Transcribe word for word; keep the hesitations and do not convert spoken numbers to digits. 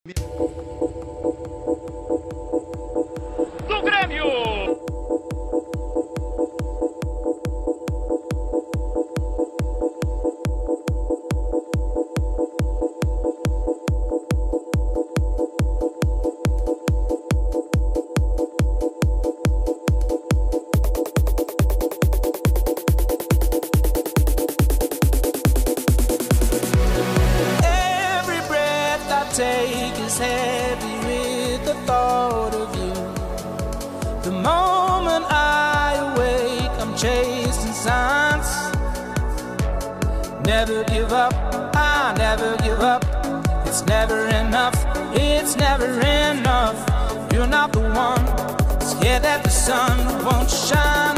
do Grêmio. Take is heavy with the thought of you. The moment I awake, I'm chasing signs. Never give up, I never give up. It's never enough, it's never enough. You're not the one, scared that the sun won't shine